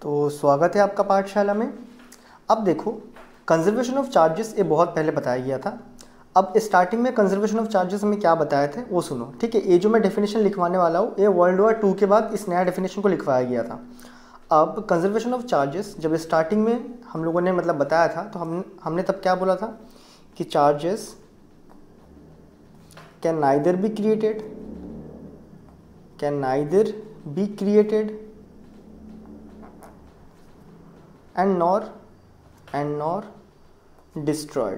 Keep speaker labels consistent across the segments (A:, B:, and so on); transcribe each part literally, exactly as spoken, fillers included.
A: तो स्वागत है आपका पाठशाला में। अब देखो, कंजर्वेशन ऑफ चार्जेस ये बहुत पहले बताया गया था। अब स्टार्टिंग में कंजर्वेशन ऑफ चार्जेस में क्या बताए थे वो सुनो, ठीक है। ये जो मैं डेफिनेशन लिखवाने वाला हूँ ये वर्ल्ड वॉर टू के बाद इस नया डेफिनेशन को लिखवाया गया था। अब कंजर्वेशन ऑफ चार्जेस जब स्टार्टिंग में हम लोगों ने मतलब बताया था तो हम हमने तब क्या बोला था कि charges can neither be created can neither be created and nor and nor destroyed।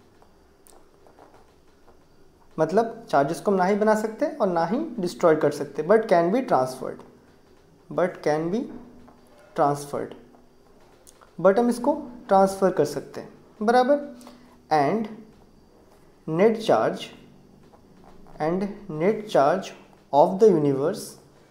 A: मतलब चार्जेस को हम ना ही बना सकते और ना ही डिस्ट्रॉय कर सकते, but can be transferred but can be transferred but हम इसको ट्रांसफ़र कर सकते हैं, बराबर। And net charge and net charge of the universe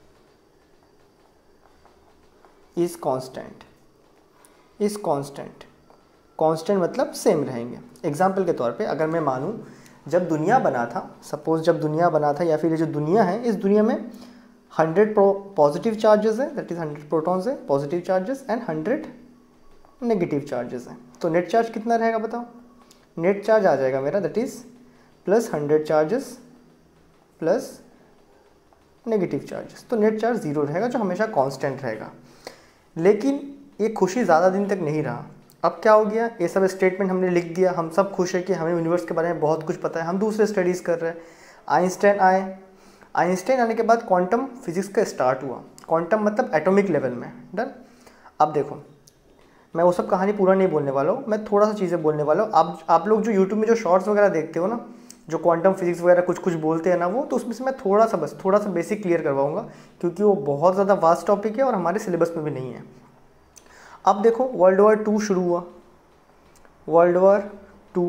A: is constant is constant constant मतलब सेम रहेंगे। एग्जाम्पल के तौर पे अगर मैं मानूं जब दुनिया बना था, सपोज जब दुनिया बना था या फिर ये जो दुनिया है, इस दुनिया में हंड्रेड पॉजिटिव चार्जेस है, दैट इज हंड्रेड प्रोटॉन्स है positive charges and hundred negative charges हैं। तो नेट चार्ज कितना रहेगा बताओ? नेट चार्ज आ जाएगा मेरा that is plus hundred charges plus negative charges. तो नेट चार्ज ज़ीरो रहेगा जो हमेशा कांस्टेंट रहेगा। लेकिन ये खुशी ज़्यादा दिन तक नहीं रहा। अब क्या हो गया, ये सब स्टेटमेंट हमने लिख दिया, हम सब खुश है कि हमें यूनिवर्स के बारे में बहुत कुछ पता है, हम दूसरे स्टडीज़ कर रहे हैं। आइंस्टाइन आए, आइंस्टाइन आने के बाद क्वांटम फिजिक्स का स्टार्ट हुआ। क्वांटम मतलब एटॉमिक लेवल में, डन। अब देखो, मैं वो सब कहानी पूरा नहीं बोलने वाला हूँ, मैं थोड़ा सा चीज़ें बोलने वाला हूँ। आप आप लोग जो यूट्यूब में जो शॉर्ट्स वगैरह देखते हो ना, जो क्वांटम फिजिक्स वगैरह कुछ कुछ बोलते हैं ना वो, तो उसमें से मैं थोड़ा सा बस थोड़ा सा बेसिक क्लियर करवाऊँगा, क्योंकि वो बहुत ज़्यादा वास्ट टॉपिक है और हमारे सिलेबस में भी नहीं है। अब देखो, वर्ल्ड वॉर टू शुरू हुआ। वर्ल्ड वॉर टू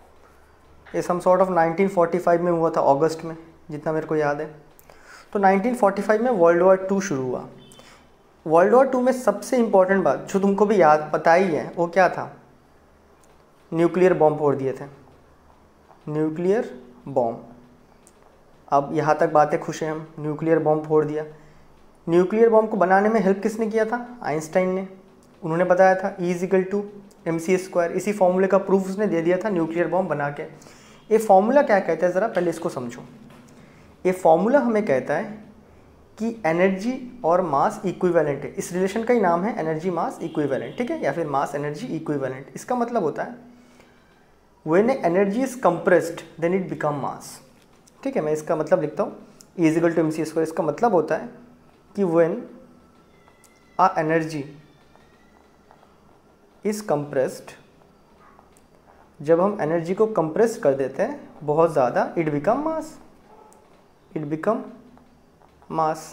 A: ये some sort of nineteen forty five में हुआ था, अगस्त में, जितना मेरे को याद है। तो नाइनटीन फोर्टी फाइव में वर्ल्ड वॉर टू शुरू हुआ। वर्ल्ड वॉर टू में सबसे इम्पॉर्टेंट बात जो तुमको भी याद पता ही है वो क्या था? न्यूक्लियर बॉम्ब फोड़ दिए थे, न्यूक्लियर बॉम्ब। अब यहाँ तक बातें खुश हैं हम, न्यूक्लियर बॉम्ब फोड़ दिया। न्यूक्लियर बॉम्ब को बनाने में हेल्प किसने किया था? आइंस्टाइन ने। उन्होंने बताया था E is equal to M C square. इसी फॉर्मूले का प्रूफ उसने दे दिया था न्यूक्लियर बॉम्ब बना के। ये फॉर्मूला क्या कहता है, ज़रा पहले इसको समझो। ये फॉर्मूला हमें कहता है कि एनर्जी और मास इक्विवेलेंट है। इस रिलेशन का ही नाम है एनर्जी मास इक्विवेलेंट, ठीक है, या फिर मास एनर्जी इक्विवेलेंट। इसका मतलब होता है when energy is compressed then it become mass, ठीक है। मैं इसका मतलब लिखता हूँ, E is equal to M C square. इसका मतलब होता है कि when a energy is compressed, जब हम एनर्जी को कंप्रेस कर देते हैं बहुत ज़्यादा, it become mass it become mass.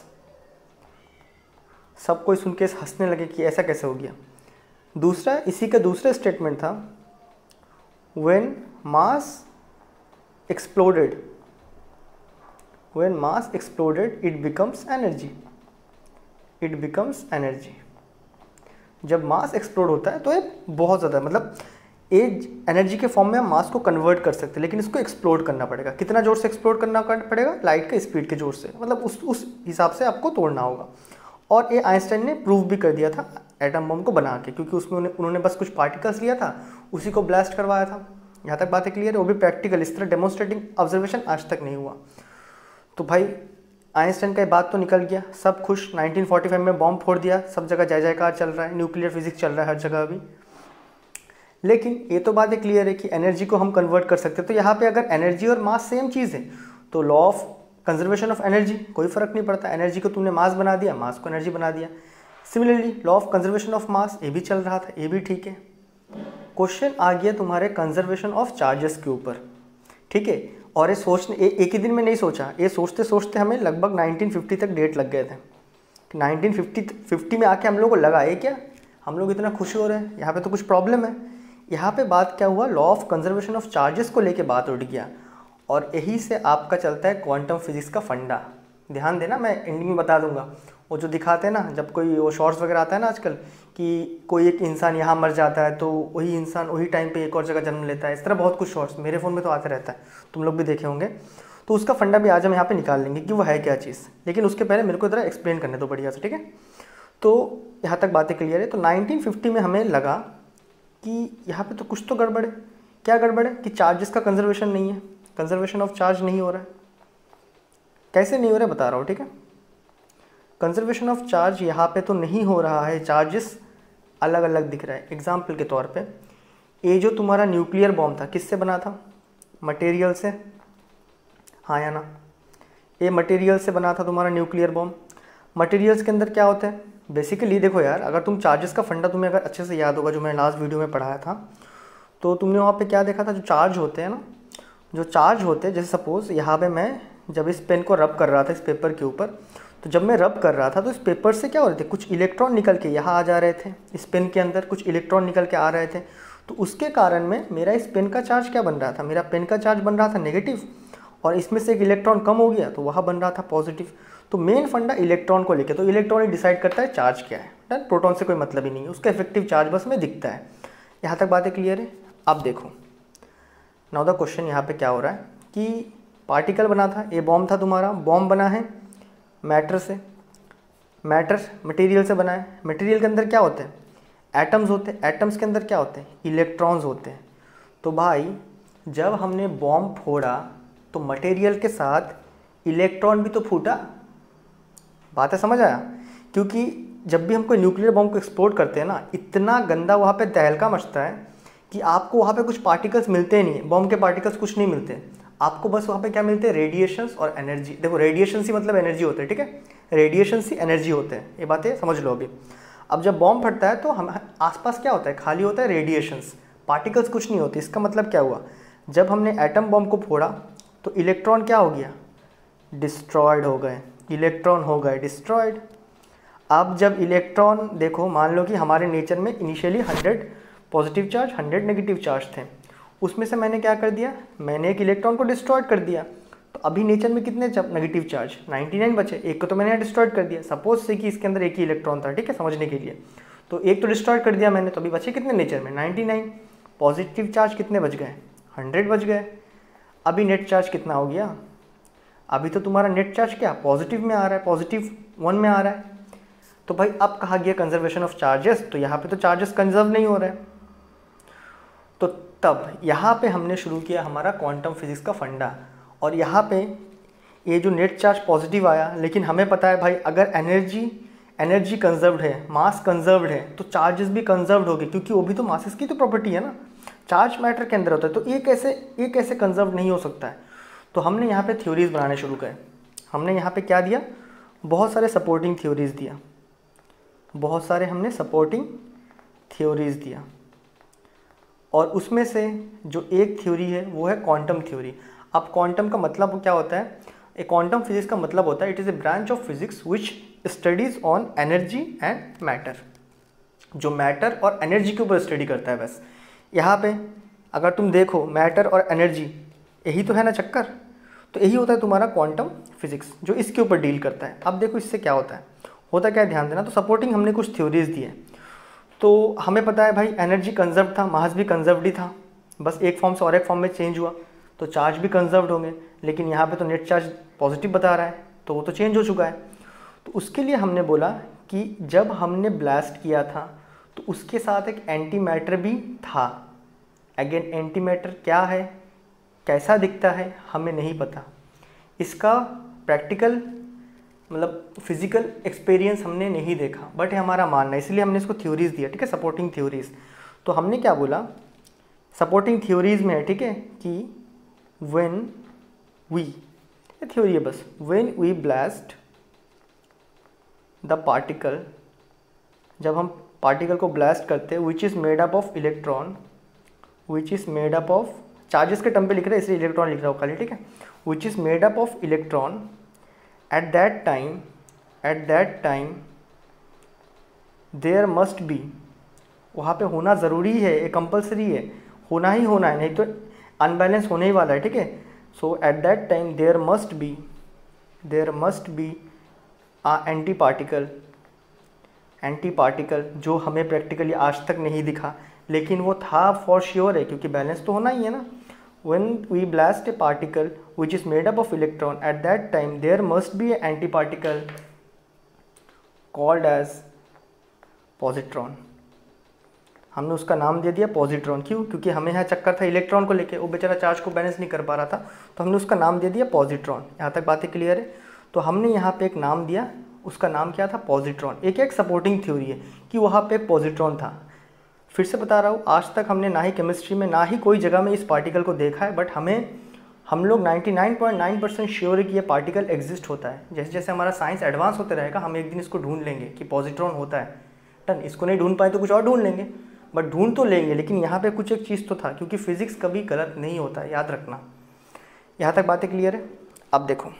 A: सब कोई सुन के हंसने लगे कि ऐसा कैसे हो गया। दूसरा, इसी का दूसरा स्टेटमेंट था when mass exploded when mass exploded it becomes energy it becomes energy. जब मास एक्सप्लोड होता है तो ये बहुत ज़्यादा, मतलब एज एनर्जी के फॉर्म में हम मास को कन्वर्ट कर सकते हैं, लेकिन इसको एक्सप्लोड करना पड़ेगा। कितना जोर से एक्सप्लोड करना पड़ेगा? लाइट के स्पीड के जोर से, मतलब उस उस हिसाब से आपको तोड़ना होगा। और ये आइंस्टाइन ने प्रूव भी कर दिया था एटम बम को बना के, क्योंकि उसमें उन्हें उन्होंने बस कुछ पार्टिकल्स लिया था, उसी को ब्लास्ट करवाया था। यहाँ तक बातें क्लियर है, वो भी प्रैक्टिकल। इस तरह डेमोन्स्ट्रेटिंग ऑब्जर्वेशन आज तक नहीं हुआ। तो भाई आइंस्टाइन का बात तो निकल गया, सब खुश। नाइनटीन फोर्टी फाइव में बॉम्ब फोड़ दिया, सब जगह जय जयकार चल रहा है, न्यूक्लियर फिजिक्स चल रहा है हर जगह अभी। लेकिन ये तो बात क्लियर है कि एनर्जी को हम कन्वर्ट कर सकते हैं। तो यहाँ पे अगर एनर्जी और मास सेम चीज़ है तो law of conservation of energy कोई फर्क नहीं पड़ता। एनर्जी को तुमने मास बना दिया, मास को एनर्जी बना दिया। Similarly law of conservation of mass, ये भी चल रहा था, ये भी ठीक है। क्वेश्चन आ गया तुम्हारे कंजर्वेशन ऑफ चार्जेस के ऊपर, ठीक है। और ये सोचने ए, एक ही दिन में नहीं सोचा, ये सोचते सोचते हमें लगभग नाइनटीन फिफ्टी तक डेट लग गए थे। नाइनटीन फिफ्टी में आके हम लोग को लगा ये क्या, हम लोग इतना खुश हो रहे हैं, यहाँ पे तो कुछ प्रॉब्लम है। यहाँ पे बात क्या हुआ, law of conservation of charges को लेके बात उठ गया। और यही से आपका चलता है क्वांटम फिजिक्स का फंडा। ध्यान देना, मैं एंडिंग में बता दूंगा। वो जो दिखाते हैं ना, जब कोई वो शॉर्ट्स वगैरह आता है ना आजकल, कि कोई एक इंसान यहाँ मर जाता है तो वही इंसान वही टाइम पे एक और जगह जन्म लेता है, इस तरह बहुत कुछ शॉर्ट्स मेरे फ़ोन में तो आते रहता है, तुम लोग भी देखे होंगे। तो उसका फंडा भी आज हम यहाँ पे निकाल लेंगे कि वो है क्या चीज़। लेकिन उसके पहले मेरे को ज़रा एक्सप्लेन करने दो बढ़िया से, ठीक है। तो यहाँ तक बातें क्लियर है। तो नाइनटीन फिफ्टी में हमें लगा कि यहाँ पे तो कुछ तो गड़बड़ है। क्या गड़बड़ है कि चार्जेस का कंजर्वेशन नहीं है, कंजर्वेशन ऑफ चार्ज नहीं हो रहा है। कैसे नहीं हो रहा है बता रहा हूँ, ठीक है। कंजर्वेशन ऑफ चार्ज यहाँ पे तो नहीं हो रहा है, चार्जेस अलग अलग दिख रहा है। एग्जाम्पल के तौर पे ये जो तुम्हारा न्यूक्लियर बॉम्ब था किससे बना था? मटेरियल से, हाँ या ना? ये मटेरियल से बना था तुम्हारा न्यूक्लियर बॉम्ब। मटेरियल्स के अंदर क्या होते हैं बेसिकली? देखो यार, अगर तुम चार्जेस का फंडा तुम्हें अगर अच्छे से याद होगा जो मैंने लास्ट वीडियो में पढ़ाया था, तो तुमने वहाँ पे क्या देखा था? जो चार्ज होते हैं ना, जो चार्ज होते हैं, जैसे सपोज़ यहाँ पे मैं जब इस पेन को रब कर रहा था इस पेपर के ऊपर, तो जब मैं रब कर रहा था तो इस पेपर से क्या हो रहे थे? कुछ इलेक्ट्रॉन निकल के यहाँ आ जा रहे थे, इस पेन के अंदर कुछ इलेक्ट्रॉन निकल के आ रहे थे। तो उसके कारण में मेरा इस पेन का चार्ज क्या बन रहा था? मेरा पेन का चार्ज बन रहा था नेगेटिव, और इसमें से एक इलेक्ट्रॉन कम हो गया तो वहाँ बन रहा था पॉजिटिव। तो मेन फंडा इलेक्ट्रॉन को लेके, तो इलेक्ट्रॉन ही डिसाइड करता है चार्ज क्या है, डन। प्रोटॉन से कोई मतलब ही नहीं है, उसका इफेक्टिव चार्ज बस में दिखता है। यहाँ तक बातें क्लियर है? अब देखो नाउ द क्वेश्चन यहाँ पे क्या हो रहा है कि पार्टिकल बना था, ये बॉम्ब था तुम्हारा, बॉम्ब बना है मैटर से, मैटर मटेरियल से बना है। मटेरियल के अंदर क्या होते हैं? एटम्स होते हैं। एटम्स के अंदर क्या होते हैं? इलेक्ट्रॉन्स होते हैं। तो भाई जब हमने बॉम्ब फोड़ा तो मटेरियल के साथ इलेक्ट्रॉन भी तो फूटा। बात है, समझ आया? क्योंकि जब भी हम कोई न्यूक्लियर बॉम्ब को एक्सप्लोड करते हैं ना, इतना गंदा वहाँ पे तहलका मचता है कि आपको वहाँ पे कुछ पार्टिकल्स मिलते ही नहीं है। बॉम्ब के पार्टिकल्स कुछ नहीं मिलते आपको, बस वहाँ पे क्या मिलते हैं? रेडिएशंस और एनर्जी। देखो रेडिएशन ही मतलब एनर्जी होते हैं, ठीक है। रेडिएशन ही एनर्जी होते हैं, ये बातें समझ लो अभी। अब जब बॉम्ब फटता है तो हम आसपास क्या होता है? खाली होता है रेडिएशंस, पार्टिकल्स कुछ नहीं होते। इसका मतलब क्या हुआ? जब हमने एटम बॉम्ब को फोड़ा तो इलेक्ट्रॉन क्या हो गया? डिस्ट्रॉयड हो गए। इलेक्ट्रॉन हो गए डिस्ट्रॉयड। अब जब इलेक्ट्रॉन, देखो मान लो कि हमारे नेचर में initially hundred positive charge hundred negative charge थे, उसमें से मैंने क्या कर दिया? मैंने एक इलेक्ट्रॉन को डिस्ट्रॉयड कर दिया। तो अभी नेचर में कितने नेगेटिव चार्ज? नाइन्टी नाइन बचे, एक को तो मैंने यहाँ डिस्ट्रॉयड कर दिया। सपोज से कि इसके अंदर एक ही इलेक्ट्रॉन था, ठीक है, समझने के लिए। तो एक तो डिस्ट्रॉयड कर दिया मैंने, तो अभी बचे कितने नेचर में? Ninety nine. पॉजिटिव चार्ज कितने बच गए? हंड्रेड बच गए। अभी नेट चार्ज कितना हो गया? अभी तो तुम्हारा नेट चार्ज क्या पॉजिटिव में आ रहा है, पॉजिटिव वन में आ रहा है। तो भाई अब कहा गया कंजर्वेशन ऑफ चार्जेस, तो यहाँ पे तो चार्जेस कंजर्व नहीं हो रहे। तो तब यहाँ पे हमने शुरू किया हमारा क्वांटम फिजिक्स का फंडा। और यहाँ पे ये जो नेट चार्ज पॉजिटिव आया, लेकिन हमें पता है भाई अगर एनर्जी एनर्जी कंजर्व्ड है, मास कंजर्व्ड है, तो चार्जेस भी कंजर्व्ड होगी, क्योंकि वो भी तो मासेस की तो प्रॉपर्टी है ना। चार्ज मैटर के अंदर होता है, तो ये कैसे ये कैसे कंजर्व नहीं हो सकता है? तो हमने यहाँ पे थ्योरीज बनाने शुरू करे। हमने यहाँ पे क्या दिया? बहुत सारे सपोर्टिंग थ्योरीज दिया, बहुत सारे हमने सपोर्टिंग थ्योरीज दिया। और उसमें से जो एक थ्योरी है वो है क्वांटम थ्योरी। अब क्वांटम का मतलब क्या होता है? ए क्वांटम फिजिक्स का मतलब होता है it is a branch of physics which studies on energy and matter. जो मैटर और एनर्जी के ऊपर स्टडी करता है बस। यहाँ पे अगर तुम देखो मैटर और एनर्जी, यही तो है ना चक्कर। तो यही होता है तुम्हारा क्वांटम फिजिक्स जो इसके ऊपर डील करता है। अब देखो इससे क्या होता है, होता क्या है ध्यान देना। तो सपोर्टिंग हमने कुछ थ्योरीज दी है। तो हमें पता है भाई एनर्जी कंजर्व था, मास भी कंजर्व्ड ही था, बस एक फॉर्म से और एक फॉर्म में चेंज हुआ, तो चार्ज भी कंजर्व्ड होंगे। लेकिन यहाँ पे तो नेट चार्ज पॉजिटिव बता रहा है, तो वो तो चेंज हो चुका है। तो उसके लिए हमने बोला कि जब हमने ब्लास्ट किया था तो उसके साथ एक एंटी मैटर भी था। अगेन एंटी मैटर क्या है, कैसा दिखता है, हमें नहीं पता। इसका प्रैक्टिकल मतलब फिजिकल एक्सपीरियंस हमने नहीं देखा, बट है हमारा मानना, इसलिए हमने इसको थ्योरीज दिया, ठीक है, सपोर्टिंग थ्योरीज। तो हमने क्या बोला सपोर्टिंग थ्योरीज में है, ठीक है, कि व्हेन वी, ये थ्योरी है बस, when we blast the particle, जब हम पार्टिकल को ब्लास्ट करते हैं, which is made up of electron, which is made up of, charges के टर्म पे लिख रहे हैं इसलिए इलेक्ट्रॉन लिख रहा हूँ खाली, ठीक है, which is made up of electron, at that time at that time there must be, वहाँ पे होना ज़रूरी है, ये कंपलसरी है, होना ही होना है, नहीं तो अनबैलेंस होने ही वाला है, ठीक है। So at that time there must be there must be a anti particle, anti particle जो हमें प्रैक्टिकली आज तक नहीं दिखा, लेकिन वो था फॉर श्योर है, क्योंकि बैलेंस तो होना ही है ना। When we blast a particle which is made up of electron, at that time there must be an antiparticle called as positron. हमने उसका नाम दे दिया पॉजिट्रॉन। क्यों? क्योंकि हमें यहाँ चक्कर था इलेक्ट्रॉन को लेके, वो बेचारा चार्ज को बैलेंस नहीं कर पा रहा था, तो हमने उसका नाम दे दिया पॉजिट्रॉन। यहाँ तक बातें क्लियर है? तो हमने यहाँ पे एक नाम दिया, उसका नाम क्या था? पॉजिट्रॉन। एक एक सपोर्टिंग थ्योरी है कि वहाँ पे एक पॉजिट्रॉन था। फिर से बता रहा हूँ, आज तक हमने ना ही केमिस्ट्री में ना ही कोई जगह में इस पार्टिकल को देखा है, बट हमें हम लोग निन्यानवे पॉइंट नौ परसेंट श्योर है कि ये पार्टिकल एग्जिस्ट होता है। जैसे जैसे हमारा साइंस एडवांस होते रहेगा, हम एक दिन इसको ढूंढ लेंगे कि पॉजिट्रॉन होता है। डन। इसको नहीं ढूंढ पाए तो कुछ और ढूंढ लेंगे, बट ढूंढ तो लेंगे। लेकिन यहाँ पे कुछ एक चीज़ तो था, क्योंकि फिजिक्स कभी गलत नहीं होता है, याद रखना। यहाँ तक बातें क्लियर है? अब देखो,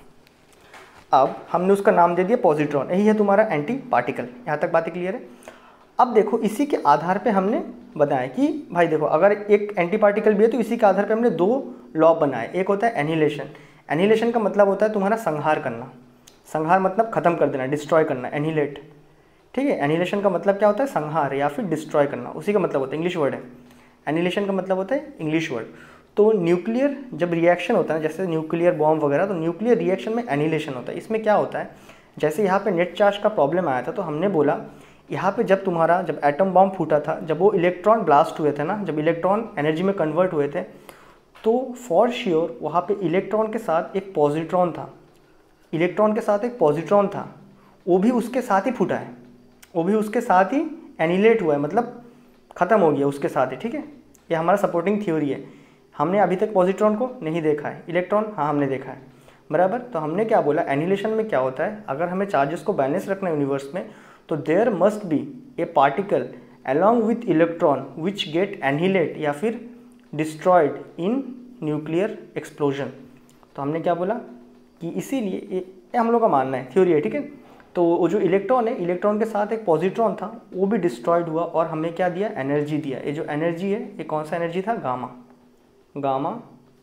A: अब हमने उसका नाम दे दिया पॉजिट्रॉन, यही है तुम्हारा एंटी पार्टिकल। यहाँ तक बातें क्लियर है? अब देखो, इसी के आधार पे हमने बताया कि भाई देखो, अगर एक एंटी पार्टिकल भी है तो इसी के आधार पे हमने दो लॉ बनाए। एक होता है एनिहिलेशन। एनिहिलेशन का मतलब होता है तुम्हारा संहार करना। संहार मतलब खत्म कर देना, डिस्ट्रॉय करना, एनिहिलेट। ठीक है? एनिहिलेशन का मतलब क्या होता है? संहार या फिर डिस्ट्रॉय करना, उसी का मतलब होता है, इंग्लिश वर्ड है। एनिहिलेशन का मतलब होता है इंग्लिश वर्ड। तो न्यूक्लियर जब रिएक्शन होता है, जैसे न्यूक्लियर बॉम्ब वगैरह, तो न्यूक्लियर रिएक्शन में एनिहिलेशन होता है। इसमें क्या होता है, जैसे यहाँ पे नेट चार्ज का प्रॉब्लम आया था, तो हमने बोला यहाँ पे जब तुम्हारा जब एटम बॉम्ब फूटा था, जब वो इलेक्ट्रॉन ब्लास्ट हुए थे ना, जब इलेक्ट्रॉन एनर्जी में कन्वर्ट हुए थे, तो फॉर श्योर वहाँ पे इलेक्ट्रॉन के साथ एक पॉजिट्रॉन था। इलेक्ट्रॉन के साथ एक पॉजिट्रॉन था, वो भी उसके साथ ही फूटा है, वो भी उसके साथ ही एनिहिलेट हुआ है, मतलब ख़त्म हो गया उसके साथ ही। ठीक है? ये हमारा सपोर्टिंग थ्योरी है। हमने अभी तक पॉजिट्रॉन को नहीं देखा है, इलेक्ट्रॉन हाँ हमने देखा है, बराबर। तो हमने क्या बोला, एनिहिलेशन में क्या होता है, अगर हमें चार्जेस को बैलेंस रखना है यूनिवर्स में, तो there must be a particle along with electron which get annihilate या फिर डिस्ट्रॉयड इन न्यूक्लियर एक्सप्लोजन। तो हमने क्या बोला कि इसीलिए ये, ये हम लोग का मानना है, थ्योरी है। ठीक है? तो वो जो इलेक्ट्रॉन है, इलेक्ट्रॉन के साथ एक पॉजिट्रॉन था, वो भी डिस्ट्रॉयड हुआ और हमें क्या दिया? एनर्जी दिया। ये जो एनर्जी है, ये कौन सा एनर्जी था? Gamma gamma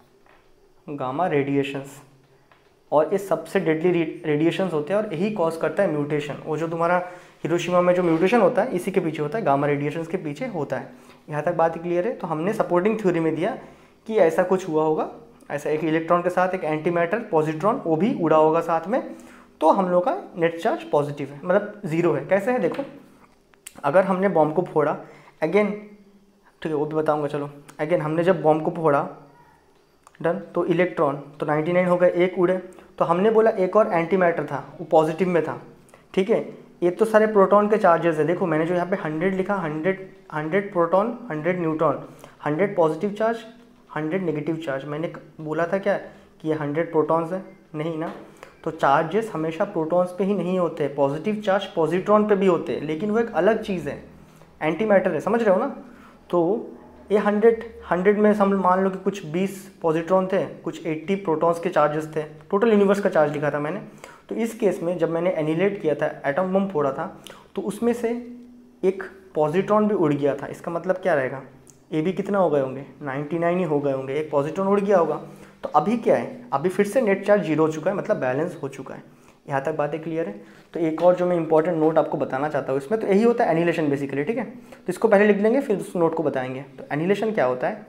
A: gamma radiations. और ये सबसे डेडली रेडिएशंस होते हैं और यही कॉज करता है म्यूटेशन। वो जो तुम्हारा हिरोशिमा में जो म्यूटेशन होता है, इसी के पीछे होता है, गामा रेडिएशंस के पीछे होता है। यहाँ तक बात क्लियर है? तो हमने सपोर्टिंग थ्योरी में दिया कि ऐसा कुछ हुआ होगा, ऐसा एक इलेक्ट्रॉन के साथ एक एंटी मैटर पॉजिट्रॉन, वो भी उड़ा होगा साथ में, तो हम लोग का नेट चार्ज पॉजिटिव है, मतलब जीरो है। कैसे है देखो, अगर हमने बॉम्ब को फोड़ा अगेन, ठीक है वो भी बताऊँगा, चलो अगेन हमने जब बॉम्ब को फोड़ा, डन, तो इलेक्ट्रॉन तो निन्यानवे हो गए, एक उड़े, तो हमने बोला एक और एंटी मैटर था, वो पॉजिटिव में था। ठीक है? ये तो सारे प्रोटॉन के चार्जेस है। देखो मैंने जो यहाँ पे हंड्रेड लिखा, hundred hundred proton, hundred neutron, hundred positive charge, hundred negative charge. मैंने बोला था क्या कि ये हंड्रेड प्रोटॉन्स है? नहीं ना। तो चार्जेस हमेशा प्रोटॉन्स पे ही नहीं होते, पॉजिटिव चार्ज पॉजिट्रॉन पे भी होते हैं, लेकिन वो एक अलग चीज़ है, एंटी मैटर है, समझ रहे हो ना। तो ये हंड्रेड हंड्रेड में हम मान लो कि कुछ बीस पॉजिट्रॉन थे, कुछ अस्सी प्रोटॉन्स के चार्जेस थे, टोटल यूनिवर्स का चार्ज लिखा था मैंने। तो इस केस में जब मैंने एनिहिलेट किया था, एटम बम फोड़ा था, तो उसमें से एक पॉजिट्रॉन भी उड़ गया था। इसका मतलब क्या रहेगा, ये भी कितना हो गए होंगे, निन्यानवे ही हो गए होंगे, एक पॉजिट्रॉन उड़ गया होगा। तो अभी क्या है, अभी फिर से नेट चार्ज जीरो हो चुका है, मतलब बैलेंस हो चुका है। यहाँ तक बातें क्लियर है? तो एक और जो मैं इंपॉर्टेंट नोट आपको बताना चाहता हूँ इसमें, तो यही होता है एनिहिलेशन बेसिकली। ठीक है? तो इसको पहले लिख लेंगे, फिर उस नोट को बताएंगे। तो एनिहिलेशन क्या होता है,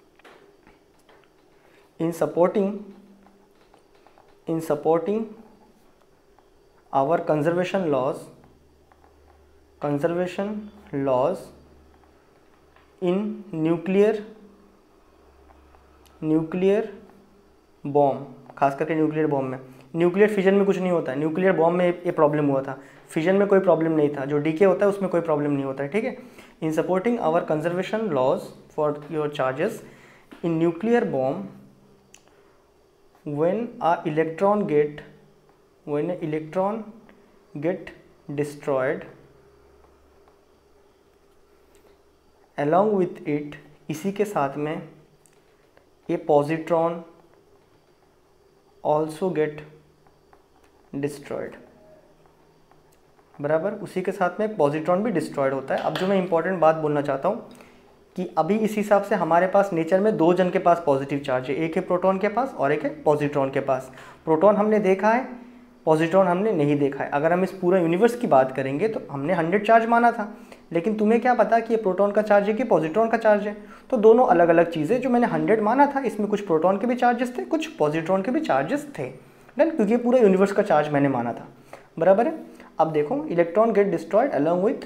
A: in supporting in supporting our conservation laws conservation laws in nuclear nuclear bomb, खास करके न्यूक्लियर बॉम्ब में। न्यूक्लियर फिजन में कुछ नहीं होता है, न्यूक्लियर बॉम्ब में ये प्रॉब्लम हुआ था, फिजन में कोई प्रॉब्लम नहीं था, जो डीके होता है उसमें कोई प्रॉब्लम नहीं होता है। ठीक है? In supporting our conservation laws for your charges in nuclear bomb, when a electron get when a electron get destroyed along with it, इसी के साथ में ये पॉजिट्रॉन also get destroyed, बराबर। उसी के साथ में पॉजिट्रॉन भी डिस्ट्रॉयड होता है। अब जो मैं इंपॉर्टेंट बात बोलना चाहता हूँ कि अभी इस हिसाब से हमारे पास नेचर में दो जन के पास पॉजिटिव चार्ज है, एक है प्रोटॉन के पास और एक है पॉजिट्रॉन के पास। प्रोटॉन हमने देखा है, पॉजिट्रॉन हमने नहीं देखा है। अगर हम इस पूरा यूनिवर्स की बात करेंगे तो हमने हंड्रेड चार्ज माना था, लेकिन तुम्हें क्या पता कि ये प्रोटॉन का चार्ज है कि पॉजिट्रॉन का चार्ज है। तो दोनों अलग अलग चीज़ें, जो मैंने हंड्रेड माना था इसमें कुछ प्रोटॉन के भी चार्जेस थे, कुछ पॉजिट्रॉन के भी चार्जेस थे, डन, क्योंकि ये पूरा यूनिवर्स का चार्ज मैंने माना था, बराबर है। अब देखो, electron get destroyed along with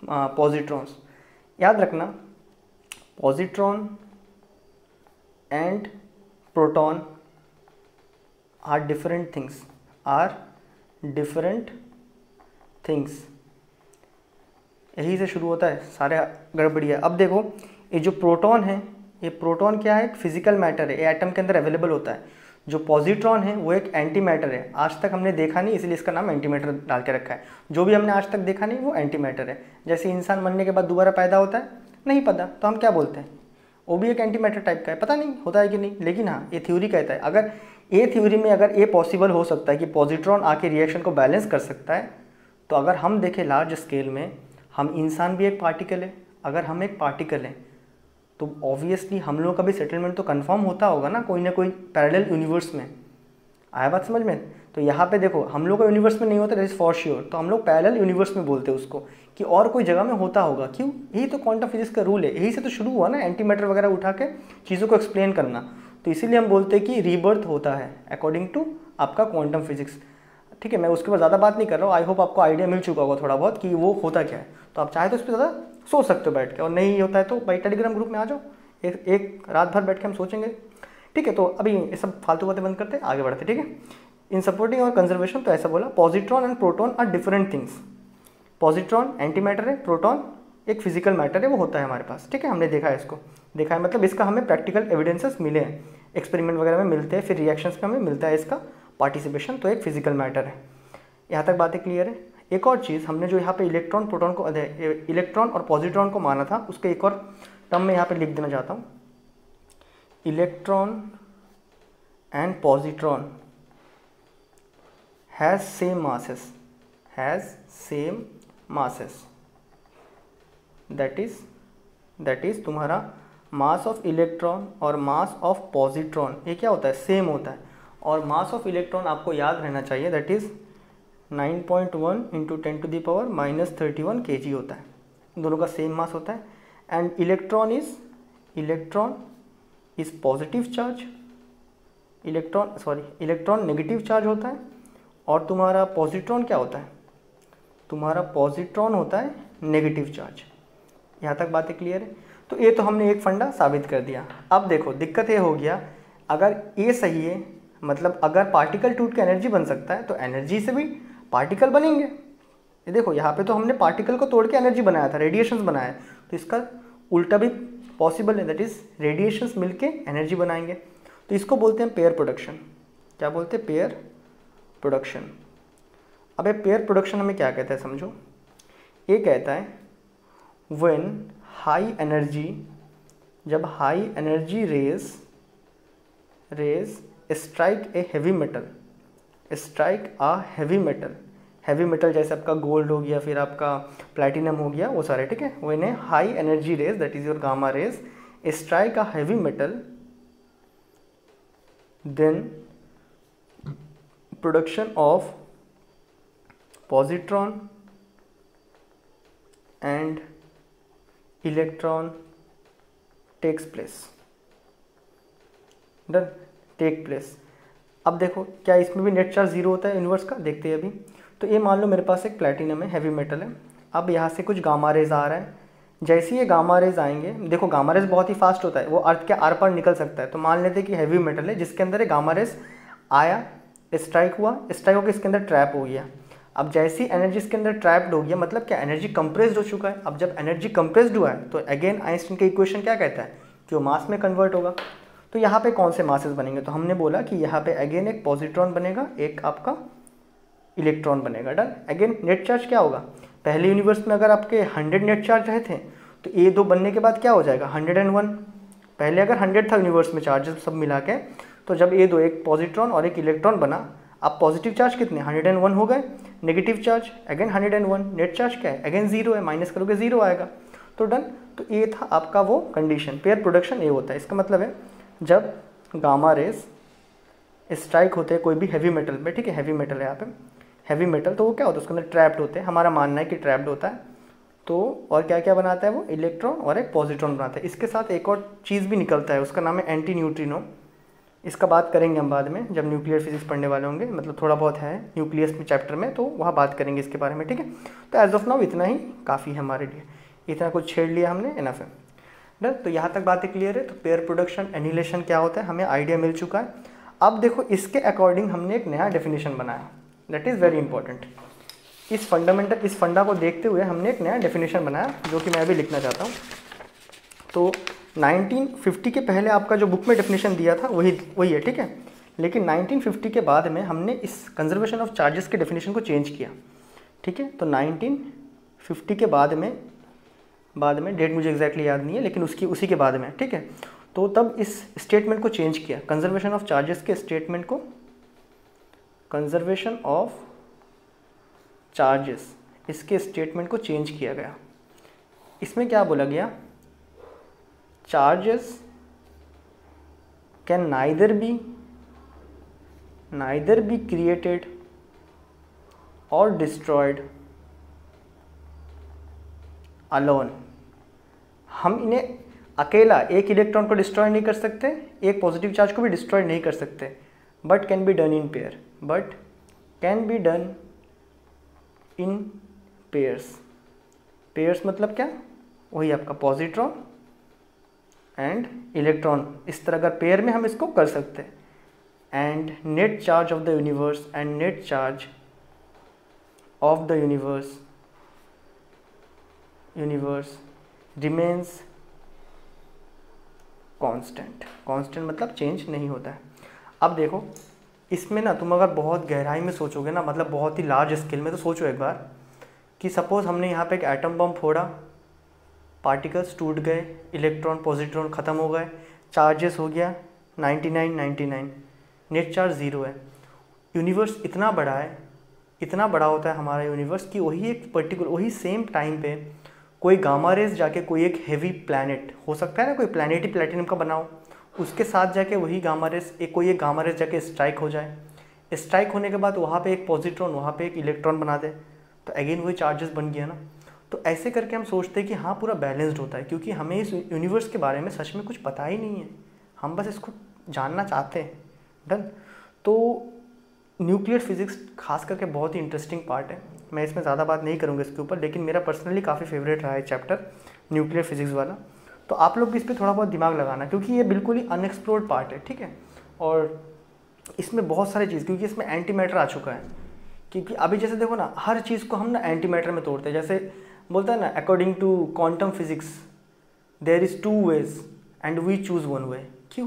A: positrons. याद रखना positron and proton are different things, are different things. यही से शुरू होता है, सारे गड़बड़ी है। अब देखो ये जो प्रोटॉन है, ये प्रोटॉन क्या है, एक फिजिकल मैटर है, ये एटम के अंदर अवेलेबल होता है। जो पॉजिट्रॉन है वो एक एंटी मैटर है, आज तक हमने देखा नहीं इसलिए इसका नाम एंटी मैटर डाल के रखा है। जो भी हमने आज तक देखा नहीं वो एंटी मैटर है। जैसे इंसान मरने के बाद दोबारा पैदा होता है, नहीं पता, तो हम क्या बोलते हैं, वो भी एक एंटी मैटर टाइप का है, पता नहीं होता है कि नहीं। लेकिन हाँ ये थ्योरी कहता है, अगर ये थ्योरी में अगर ये पॉसिबल हो सकता है कि पॉजिट्रॉन आके रिएक्शन को बैलेंस कर सकता है, तो अगर हम देखें लार्ज स्केल में, हम इंसान भी एक पार्टिकल है। अगर हम एक पार्टिकल हैं तो ऑब्वियसली हम लोगों का भी सेटलमेंट तो कंफर्म होता होगा ना कोई ना कोई पैरेलल यूनिवर्स में। आया बात समझ में। तो यहाँ पे देखो हम लोग का यूनिवर्स में नहीं होता, दैट इज फॉर श्योर, तो हम लोग पैरेलल यूनिवर्स में बोलते हैं उसको कि और कोई जगह में होता होगा। क्यों, यही तो क्वांटम फिजिक्स का रूल है, यही से तो शुरू हुआ ना एंटी मैटर वगैरह उठा के चीज़ों को एक्सप्लेन करना। तो इसीलिए हम बोलते हैं कि रीबर्थ होता है अकॉर्डिंग टू आपका क्वांटम फिजिक्स। ठीक है, मैं उसके ऊपर ज़्यादा बात नहीं कर रहा हूँ, आई होप आपको आइडिया मिल चुका होगा थोड़ा बहुत कि वो होता क्या है। तो आप चाहे तो इस पर ज़्यादा सोच सकते हो बैठ के, और नहीं होता है तो भाई टेलीग्राम ग्रुप में आ जाओ, एक एक रात भर बैठ के हम सोचेंगे। ठीक है, तो अभी ये सब फालतू बातें बंद करते हैं, आगे बढ़ते। ठीक है, इन सपोर्टिंग और कंजर्वेशन, तो ऐसा बोला positron and proton are different things. Positron anti matter है, प्रोटॉन एक फिजिकल मैटर है, वो होता है हमारे पास। ठीक है, हमने देखा है इसको, देखा है मतलब इसका हमें प्रैक्टिकल एविडेंसेस मिले हैं, एक्सपेरिमेंट वगैरह में मिलते हैं, फिर रिएक्शंस में हमें मिलता है इसका पार्टिसिपेशन, तो एक फिजिकल मैटर है। यहाँ तक बातें क्लियर है। एक और चीज़ हमने जो यहाँ पे इलेक्ट्रॉन प्रोटॉन को इलेक्ट्रॉन और पॉजिट्रॉन को माना था, उसके एक और टर्म में यहाँ पे लिख देना चाहता हूँ, electron and positron has same masses, has same masses, that is that is तुम्हारा मास ऑफ इलेक्ट्रॉन और मास ऑफ पॉजिट्रॉन ये क्या होता है, सेम होता है। और मास ऑफ इलेक्ट्रॉन आपको याद रहना चाहिए, that is nine point one into ten to the power minus thirty one K G होता है, दोनों का सेम मास होता है। And electron is electron is positive charge, electron sorry electron negative charge होता है, और तुम्हारा पॉजिट्रॉन क्या होता है, तुम्हारा पॉजिट्रॉन होता है नेगेटिव चार्ज। यहाँ तक बातें क्लियर है। तो ये तो हमने एक फंडा साबित कर दिया। अब देखो दिक्कत ये हो गया, अगर ये सही है मतलब अगर पार्टिकल टूट के एनर्जी बन सकता है तो एनर्जी से भी पार्टिकल बनेंगे। ये देखो यहाँ पे तो हमने पार्टिकल को तोड़ के एनर्जी बनाया था, रेडिएशंस बनाया, तो इसका उल्टा भी पॉसिबल है, दैट इज रेडिएशंस मिलके एनर्जी बनाएंगे। तो इसको बोलते हैं पेयर प्रोडक्शन। क्या बोलते हैं, पेयर प्रोडक्शन। अब ये पेयर प्रोडक्शन हमें क्या कहता है समझो, ये कहता है व्हेन हाई एनर्जी, जब high energy rays rays strike a heavy metal, strike a heavy metal, heavy metal जैसे आपका गोल्ड हो गया, फिर आपका प्लैटिनम हो गया, वो सारे। ठीक है, when a high energy rays that is your gamma rays strike a heavy metal, then production of positron and electron takes place, done, take place. अब देखो क्या इसमें भी नेट चार्ज जीरो होता है यूनिवर्स का, देखते हैं अभी। तो ये मान लो मेरे पास एक प्लैटिनम है, हैवी मेटल है। अब यहाँ से कुछ गामा रेज आ रहा है, जैसे ये गामा रेज आएंगे, देखो गामा रेज बहुत ही फास्ट होता है, वो अर्थ के आर पार निकल सकता है। तो मान लेते हैं कि हैवी मेटल है जिसके अंदर एक गामा रेज आया, स्ट्राइक हुआ, स्ट्राइक होकर इसके अंदर ट्रैप हो गया। अब जैसी एनर्जी इसके अंदर ट्रैप्ड हो गया, मतलब क्या, एनर्जी कंप्रेस्ड हो चुका है। अब जब एनर्जी कंप्रेस्ड हुआ है तो अगेन आइंस्टीन का इक्वेशन क्या कहता है कि वो मास में कन्वर्ट होगा। तो यहाँ पे कौन से मासेस बनेंगे, तो हमने बोला कि यहाँ पे अगेन एक पॉजिट्रॉन बनेगा, एक आपका इलेक्ट्रॉन बनेगा, डन। अगेन नेट चार्ज क्या होगा, पहले यूनिवर्स में अगर आपके हंड्रेड नेट चार्ज रहे थे तो ए दो बनने के बाद क्या हो जाएगा हंड्रेड एंड वन। पहले अगर हंड्रेड था यूनिवर्स में चार्जेस सब मिला के, तो जब ए दो एक पॉजिट्रॉन और एक इलेक्ट्रॉन बना, अब पॉजिटिव चार्ज कितने हंड्रेड एंड वन हो गए, negative charge again hundred and one, net charge क्या है अगेन जीरो है, माइनस करोगे जीरो आएगा, तो डन। तो ये था आपका वो कंडीशन, पेयर प्रोडक्शन ये होता है। इसका मतलब है जब गामा रेस स्ट्राइक होते हैं कोई भी हैवी मेटल में, ठीक है, हैवी मेटल है यहाँ पे, हैवी मेटल, तो वो क्या होता है उसके अंदर ट्रैप्ड होते हैं, हमारा मानना है कि ट्रैप्ड होता है। तो और क्या क्या बनाता है वो, इलेक्ट्रॉन और एक पॉजिट्रॉन बनाता है। इसके साथ एक और चीज़ भी निकलता है, उसका नाम है एंटी न्यूट्रिनो। इसका बात करेंगे हम बाद में जब न्यूक्लियर फिजिक्स पढ़ने वाले होंगे, मतलब थोड़ा बहुत है न्यूक्लियस में चैप्टर में, तो वहाँ बात करेंगे इसके बारे में, ठीक है। तो एज ऑफ नाउ इतना ही काफ़ी है हमारे लिए, इतना कुछ छेड़ लिया हमने, इनफ है डन। तो यहाँ तक बातें क्लियर है। तो पेयर प्रोडक्शन एनिहिलेशन क्या होता है हमें आइडिया मिल चुका है। अब देखो इसके अकॉर्डिंग हमने एक नया डेफिनेशन बनाया, दैट इज़ वेरी इंपॉर्टेंट। इस फंडामेंटल इस फंडा को देखते हुए हमने एक नया डेफिनेशन बनाया जो कि मैं अभी लिखना चाहता हूँ। तो नाइनटीन फिफ्टी के पहले आपका जो बुक में डेफिनेशन दिया था वही वही है, ठीक है। लेकिन नाइनटीन फिफ्टी के बाद में हमने इस कंजर्वेशन ऑफ चार्जेस के डेफिनेशन को चेंज किया, ठीक है। तो नाइनटीन फिफ्टी के बाद में बाद में डेट मुझे एग्जैक्टली याद नहीं है, लेकिन उसकी उसी के बाद में, ठीक है। तो तब इस स्टेटमेंट को चेंज किया, कंजर्वेशन ऑफ चार्जेस के स्टेटमेंट को, कंजर्वेशन ऑफ चार्जेस इसके स्टेटमेंट को चेंज किया गया। इसमें क्या बोला गया, charges can neither be neither be created और डिस्ट्रॉयड अलोन। हम इन्हें अकेला एक इलेक्ट्रॉन को डिस्ट्रॉय नहीं कर सकते, एक पॉजिटिव चार्ज को भी डिस्ट्रॉय नहीं कर सकते, but can be done in pair, but can be done in pairs. Pairs मतलब क्या, वही आपका पॉजिट्रॉन एंड इलेक्ट्रॉन, इस तरह अगर पेयर में हम इसको कर सकते हैं। And net charge of the universe and net charge of the universe universe remains constant. Constant मतलब चेंज नहीं होता है। अब देखो इसमें ना तुम अगर बहुत गहराई में सोचोगे ना, मतलब बहुत ही लार्ज स्केल में, तो सोचो एक बार कि सपोज हमने यहाँ पे एक एटम बम फोड़ा, पार्टिकल्स टूट गए, इलेक्ट्रॉन पॉजिट्रॉन ख़त्म हो गए, चार्जेस हो गया ninety nine ninety nine, net charge zero है। यूनिवर्स इतना बड़ा है, इतना बड़ा होता है हमारा यूनिवर्स कि वही एक पर्टिकुलर वही सेम टाइम पे कोई गामा रेज जाके कोई एक हेवी प्लैनेट हो सकता है ना, कोई प्लैनेट ही प्लेटिनम का बनाओ, उसके साथ जाके वही गामा रेज एक कोई एक गामा रेज जाके स्ट्राइक हो जाए, स्ट्राइक होने के बाद वहाँ पे एक पॉजिट्रॉन वहाँ पे एक इलेक्ट्रॉन बना दे, तो अगेन वही चार्जेस बन गया ना। तो ऐसे करके हम सोचते हैं कि हाँ पूरा बैलेंस्ड होता है, क्योंकि हमें इस यूनिवर्स के बारे में सच में कुछ पता ही नहीं है, हम बस इसको जानना चाहते हैं। डन। तो न्यूक्लियर फिजिक्स खास करके बहुत ही इंटरेस्टिंग पार्ट है, मैं इसमें ज़्यादा बात नहीं करूँगा इसके ऊपर, लेकिन मेरा पर्सनली काफ़ी फेवरेट रहा है चैप्टर न्यूक्लियर फिजिक्स वाला। तो आप लोग भी इस पर थोड़ा बहुत दिमाग लगाना, क्योंकि ये बिल्कुल ही अनएक्सप्लोर्ड पार्ट है, ठीक है। और इसमें बहुत सारी चीज़, क्योंकि इसमें एंटी मैटर आ चुका है, क्योंकि अभी जैसे देखो ना हर चीज़ को हम ना एंटी मैटर में तोड़ते हैं। जैसे बोलता है ना, according to quantum physics there is two ways and we choose one way. क्यों?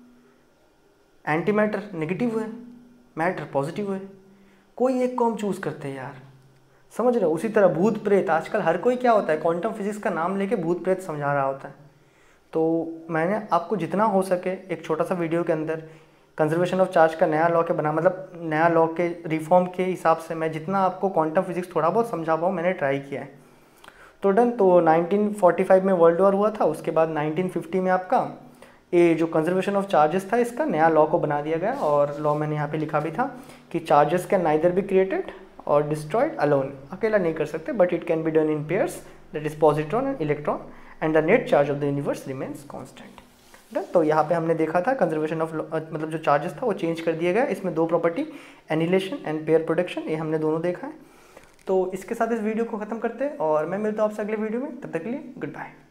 A: एंटी मैटर नेगेटिव है, मैटर पॉजिटिव है, कोई एक को हम चूज़ करते हैं यार, समझ रहे हो। उसी तरह भूत प्रेत, आजकल हर कोई क्या होता है, क्वांटम फिजिक्स का नाम लेके भूत प्रेत समझा रहा होता है। तो मैंने आपको जितना हो सके एक छोटा सा वीडियो के अंदर कंजर्वेशन ऑफ चार्ज का नया लॉ के बना, मतलब नया लॉ के रिफॉर्म के हिसाब से मैं जितना आपको क्वांटम फिजिक्स थोड़ा बहुत समझा पाऊँ मैंने ट्राई किया है। तो डन। तो नाइनटीन फोर्टी फाइव में वर्ल्ड वॉर हुआ था, उसके बाद नाइनटीन फिफ्टी में आपका ये जो कंजर्वेशन ऑफ चार्जेस था इसका नया लॉ को बना दिया गया। और लॉ मैंने यहाँ पे लिखा भी था कि charges can neither be created और डिस्ट्रॉयड अलोन, अकेला नहीं कर सकते, but it can be done in pairs, that is positron and electron, and the net charge of the universe remains constant. Done. तो यहाँ पे हमने देखा था कंजर्वेशन ऑफ मतलब जो चार्जेस था वो चेंज कर दिया गया। इसमें दो property, annihilation and pair production, ये हमने दोनों देखा है। तो इसके साथ इस वीडियो को खत्म करते हैं और मैं मिलता हूँ आपसे अगले वीडियो में, तब तक के लिए गुड बाय।